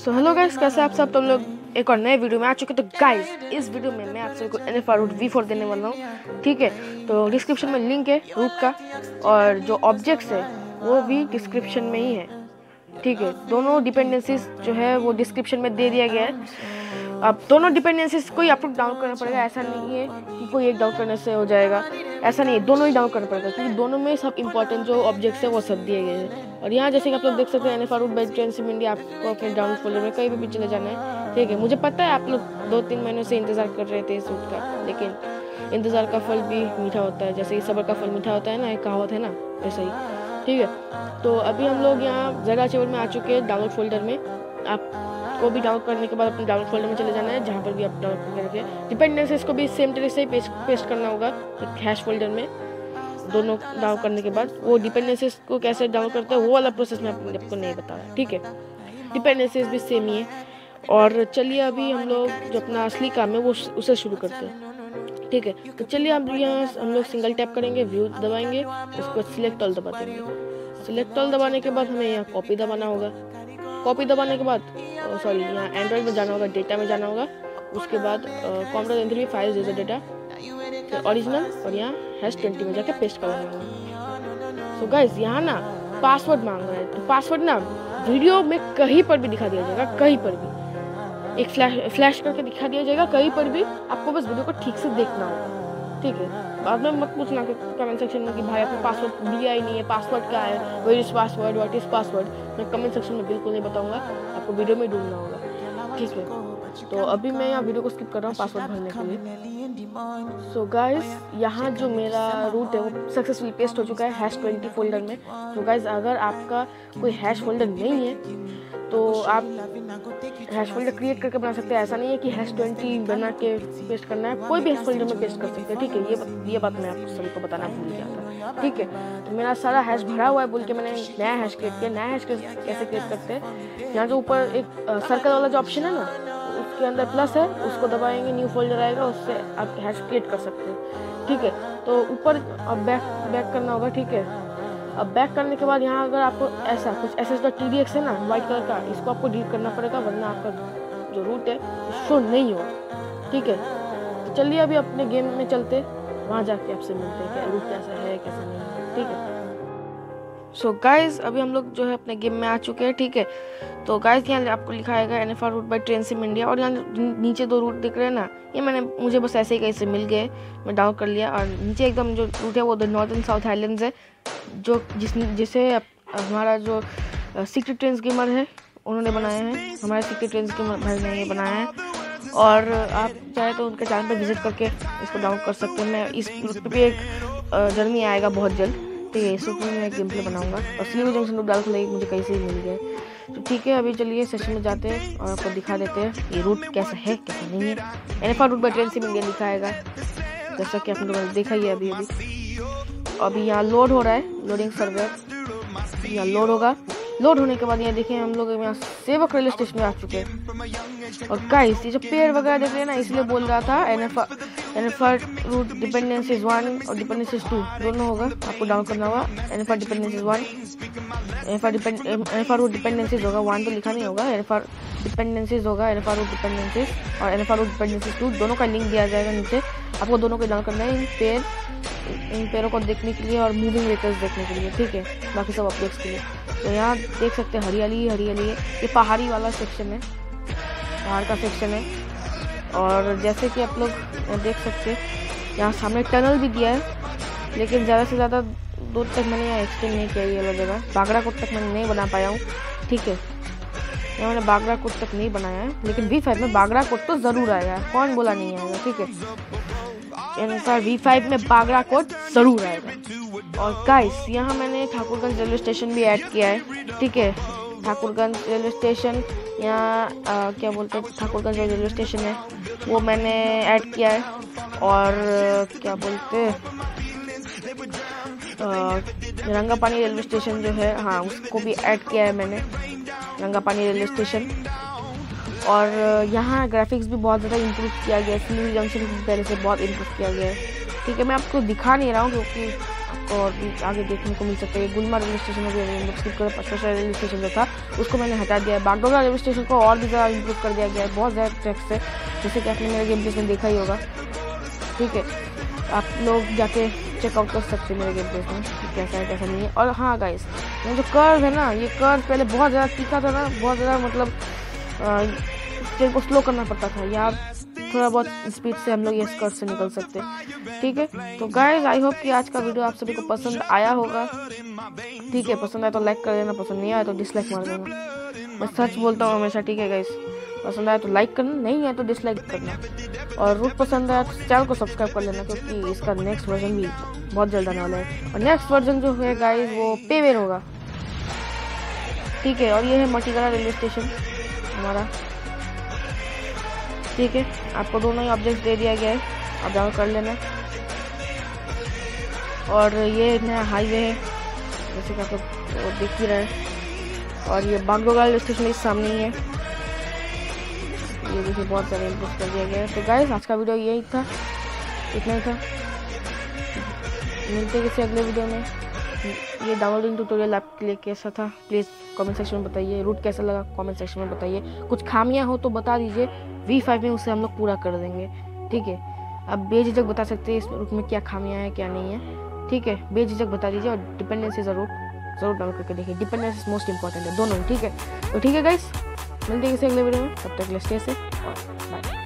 So hello guys, कैसे आप सब? तुम लोग एक और नए वीडियो में आ चुके। तो गाइस, इस वीडियो में मैं आप सबको NFR रूट V4 देने वाला हूँ। ठीक है, तो डिस्क्रिप्शन में लिंक है रूट का, और जो ऑब्जेक्ट्स है वो भी डिस्क्रिप्शन में ही है। ठीक है, दोनों डिपेंडेंसीज जो है वो डिस्क्रिप्शन में दे दिया गया है। अब दोनों डिपेंडेंसीज को ही आपको डाउनलोड करना पड़ेगा। ऐसा नहीं है कि कोई एक डाउनलोड करने से हो जाएगा, ऐसा नहीं है, दोनों ही डाउनलोड करना पड़ेगा, क्योंकि दोनों में सब इंपॉर्टेंट जो ऑब्जेक्ट्स है वो सब दिए गए हैं। और यहाँ जैसे कि आप लोग देख सकते हैं, NFR route by train sim India आपको अपने डाउनलोड फोल्डर में कहीं भी चले जाना है। ठीक है, मुझे पता है आप लोग 2-3 महीनों से इंतजार कर रहे थे इस रूट का, लेकिन इंतजार का फल भी मीठा होता है। जैसे कि सब्र का फल मीठा होता है ना, एक कहावत है ना, ऐसा ही। ठीक है, तो अभी हम लोग यहाँ ज़रा चेवर में आ चुके हैं डाउनलोड फोल्डर में। आपको भी डाउनलोड करने के बाद अपने डाउनलोड फोल्डर में चले जाना है, जहाँ पर भी आप डाउनलोड करके डिपेंडेंसीज को भी सेम तरीके से ही पेस्ट करना होगा एक हैश फोल्डर में। दोनों डाउनलोड करने के बाद वो डिपेंडेंसीज को कैसे डाउनलोड करते हैं वो वाला प्रोसेस मैं आपको नहीं बताया। ठीक है, डिपेंडेंसीज भी सेम ही है। और चलिए अभी हम लोग जो अपना असली काम है वो उसे शुरू करते हैं। ठीक है, तो चलिए अब यहाँ हम लोग सिंगल टैप करेंगे, व्यू दबाएंगे, उसको सिलेक्ट ऑल दबा देंगे। सिलेक्ट ऑल दबाने के बाद हमें यहाँ कॉपी दबाना होगा। कॉपी दबाने के बाद यहाँ एंड्रॉइड में जाना होगा, डेटा में जाना होगा। उसके बाद com.n3 फाइल जैसे डेटा फिर ओरिजिनल, और यहाँ #20 में जाके पेस्ट करना होगा। सो गाइस, यहाँ ना पासवर्ड मांग रहा है, तो पासवर्ड ना वीडियो में कहीं पर भी दिखा दिया जाएगा, कहीं पर भी एक फ्लैश करके दिखा दिया जाएगा, कहीं पर भी। आपको बस वीडियो को ठीक से देखना होगा। ठीक है, बाद में मत पूछना कमेंट सेक्शन में कि भाई आपने पासवर्ड दिया ही नहीं है, पासवर्ड क्या है, where is password, what is password. मैं कमेंट सेक्शन में बिल्कुल नहीं बताऊंगा, आपको वीडियो में ढूंढना होगा। ठीक है, तो अभी मैं यहाँ वीडियो को स्किप कर रहा हूँ पासवर्ड भरने के लिए। सो गाइस, यहाँ जो मेरा रूट है वो सक्सेसफुली पेस्ट हो चुका है #20 फोल्डर में। तो गाइस, अगर आपका कोई हैश फोल्डर नहीं है तो आप हैश फोल्डर क्रिएट करके बना सकते हैं। ऐसा नहीं है कि #20 बना के पेस्ट करना है, कोई भी हैश फोल्डर में पेस्ट कर सकते हैं। ठीक है, ये बात मैं आप सभी को बताना भूल गया था। ठीक है, तो मेरा सारा हैश भरा हुआ है बोल के मैंने नया हैश क्रिएट किया। नया हैश कैसे क्रिएट करते हैं, यहाँ जो ऊपर एक सर्कल वाला जो ऑप्शन है ना, उसके अंदर प्लस है, उसको दबाएंगे, न्यू फोल्डर आएगा, उससे आप हैश क्रिएट कर सकते हैं। ठीक है, तो ऊपर अब बैक करना होगा। ठीक है, अब बैक करने के बाद यहाँ अगर आपको ऐसा कुछ ss.tdx है ना वाइट कलर का, इसको आपको डिलीट करना पड़ेगा, वरना आपका जो रूट है शो नहीं होगा। ठीक है, तो चलिए अभी अपने गेम में चलते, वहाँ जाके आपसे मिलते हैं कि रूट कैसा है कैसा नहीं है। ठीक है, सो गाइज, अभी हम लोग जो है अपने गेम में आ चुके हैं। ठीक है, तो गाइज यहाँ आपको लिखा आएगा NFR route by train sim India, और यहाँ नीचे 2 रूट दिख रहे हैं ना, ये मुझे बस ऐसे ही कहीं से मिल गए, मैं डाउनलोड कर लिया। और नीचे एकदम जो रूट है वो the north and south islands है, जो जिसे हमारा जो सीक्रेट ट्रेंस गेमर है उन्होंने बनाया है। हमारे सीक्रेट ट्रेंस गेमर भाई ने ये बनाया है, और आप चाहे तो उनके चैनल पर विजिट करके इसको डाउनलोड कर सकते हैं। मैं इस रूट पे एक जर्नी आएगा बहुत जल्द। ठीक है, इस रूट में मैं गेम प्ले बनाऊंगा, और स्लीव जंक्शन रूट डाल के मुझे कहीं से ही मिल गया। तो ठीक है, अभी चलिए सेशन में जाते हैं और आपको दिखा देते हैं ये रूट कैसा है कैसा नहीं है। NFR route by train sim India लिखा आएगा, जैसा कि आपने लोगों ने देखा ही है। अभी यहाँ लोड हो रहा है, लोडिंग सर्वर, यहाँ लोड होगा। लोड होने के बाद यहाँ देखें हम लोग यहाँ सेवक रेलवे स्टेशन में आ चुके हैं। और गाइस, ये जो पेड़ वगैरह देख रहे हैं ना, इसलिए बोल रहा था NFR रूट डिपेंडेंसीज 1 और डिपेंडेंसीज 2 दोनों होगा, आपको डाउनलोड करना होगा। NFR dependencies 1, NFR route dependencies होगा, 1 तो लिखा नहीं होगा, NFR डिपेंडेंसीज होगा, NFR रूट डिपेंडेंसीज, और NFR रूट डिपेंडेंसीज 2 दोनों का लिंक दिया जाएगा नीचे। आपको दोनों को डाउनलोड करना है, इन पेड़ों को देखने के लिए और मूविंग व्हीकल्स देखने के लिए। ठीक है, बाकी सब अपडेट्स के लिए। तो यहाँ देख सकते हैं हरियाली हरियाली है, ये पहाड़ी वाला सेक्शन है, पहाड़ का सेक्शन है। और जैसे कि आप लोग देख सकते हैं यहाँ सामने टनल भी दिया है, लेकिन ज़्यादा से ज़्यादा दूर तक मैंने यहाँ एक्सटेंड नहीं किया ये वाला जगह, बागराकोट तक मैंने नहीं बना पाया हूँ। ठीक है, यहाँ मैंने बागराकोट तक नहीं बनाया है, लेकिन V5 में बागराकोट तो ज़रूर आएगा, कौन बोला नहीं आएगा। ठीक है, V5 में बागराकोट ज़रूर आएगा। और गाइस, यहाँ मैंने ठाकुरगंज रेलवे स्टेशन भी ऐड किया है। ठीक है, ठाकुरगंज रेलवे स्टेशन, यहाँ क्या बोलते हैं, ठाकुरगंज रेलवे स्टेशन है वो मैंने ऐड किया है। और क्या बोलते हैं, रंगापानी रेलवे स्टेशन जो है, हाँ उसको भी ऐड किया है मैंने, रंगापानी रेलवे स्टेशन। और यहाँ ग्राफिक्स भी बहुत ज़्यादा इम्प्रूव किया गया है, स्लीव जंक्शन पहले से बहुत इम्प्रूव किया गया है। ठीक है, मैं आपको दिखा नहीं रहा हूँ क्योंकि आपको और भी आगे देखने को मिल सकता है। गुलमर्ग रेलवे स्टेशन में भी स्किप कर, पचमढ़ी रेलवे स्टेशन जो था उसको मैंने हटा दिया है। बागडोगरा रेलवे स्टेशन को और भी ज़्यादा इम्प्रूव कर दिया गया है बहुत ज़्यादा ट्रैक्स से, जैसे कि आपने मेरे गेम प्लेस में देखा ही होगा। ठीक है, आप लोग जाके चेकआउट कर सकते हैं मेरे गेम प्लेस में कैसा है कैसा नहीं है। और हाँ गाइस, ये जो कर्व है ना, ये कर्व पहले बहुत ज़्यादा तीखा था ना, बहुत ज़्यादा मतलब ट्रेन को स्लो करना पड़ता था। यार थोड़ा बहुत स्पीड से हम लोग ये कर्व से निकल सकते हैं। ठीक है, तो गाइस आई होप कि आज का वीडियो आप सभी को पसंद आया होगा। ठीक है, पसंद आया तो लाइक कर देना, पसंद नहीं आया तो डिसलाइक मार देना। मैं सच बोलता हूँ हमेशा। ठीक है गाइस, पसंद आया तो लाइक करना, नहीं आया तो डिसलाइक करना। और रूट पसंद आया तो चैनल को सब्सक्राइब कर लेना, क्योंकि इसका नेक्स्ट वर्जन भी बहुत जल्द आने वाला है। और नेक्स्ट वर्जन जो है गाइस वो पेवेर होगा। ठीक है, और ये है मटीगढ़ रेलवे स्टेशन हमारा। ठीक है, आपको दोनों ही ऑब्जेक्ट्स दे दिया गया है, आप डाउन कर लेना। और ये नया हाईवे है जैसे कि आप लोग देख ही रहे हैं। और ये बागडोगरा रेलवे स्टेशन इस सामने ही है, ये देखिए बहुत सारे इम्प्रूव कर दिया गया है। तो गाइस आज का वीडियो यही था, इतना ही था। मिलते हैं किसी अगले वीडियो में। ये डाउनलोडिंग ट्यूटोरियल आपके लिए कैसा था प्लीज़ कमेंट सेक्शन में बताइए। रूट कैसा लगा कमेंट सेक्शन में बताइए। कुछ खामियां हो तो बता दीजिए, V5 में उसे हम लोग पूरा कर देंगे। ठीक है, आप बेझिझक बता सकते हैं इस रूट में क्या खामियां हैं क्या नहीं है। ठीक है, बेझिझक बता दीजिए। और डिपेंडेंसी ज़रूर डाउनलोड करके देखिए, डिपेंडेंसी मोस्ट इंपॉर्टेंट है दोनों ही। ठीक है, तो ठीक है गाइस, मिलते हैं किसी अगले वीडियो में, तब तक के लिए स्टे सेफ और बाय।